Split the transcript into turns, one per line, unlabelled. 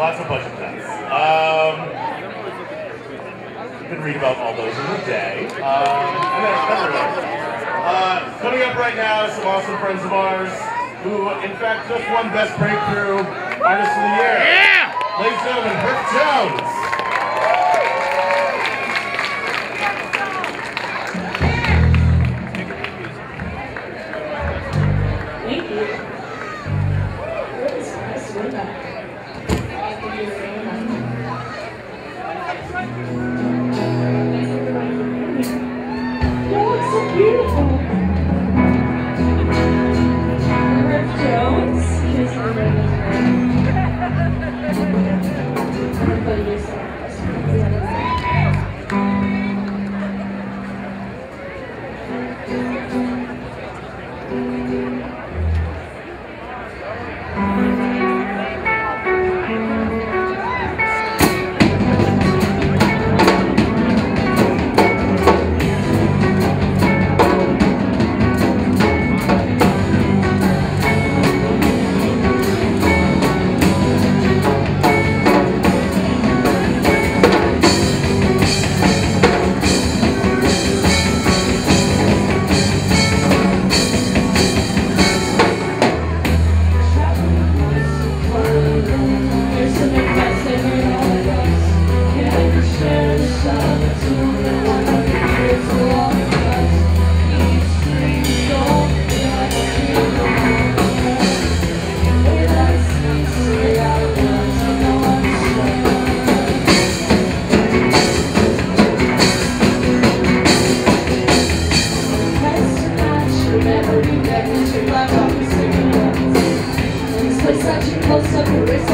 Lots of budget cuts. You can read about all those in the day. Coming up right now, some awesome friends of ours who, in fact, just won Best Breakthrough Artist of the Year. Yeah! Ladies and gentlemen, Herff Jones.
Thank you. It's nice to win that. You look so beautiful. Herff Jones. Here's the ring. Everybody is such a close-up